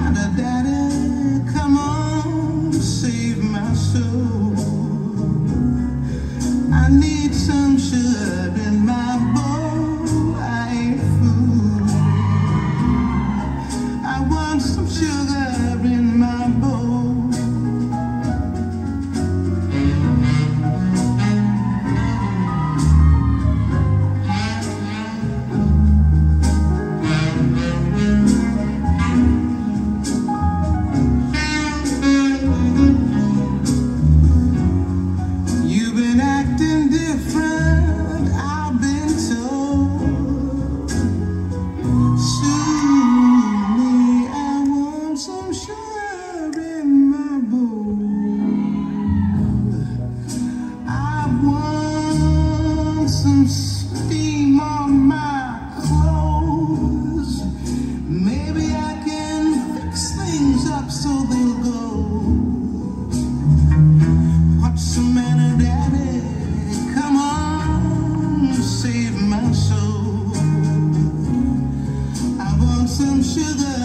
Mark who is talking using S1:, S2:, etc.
S1: Daddy, come on, save my soul. I need some sugar in my bowl. I ain't fool. I want some sugar in my bowl. Some steam on my clothes. Maybe I can fix things up so they'll go. What's the matter, Daddy? Come on, save my soul. I want some sugar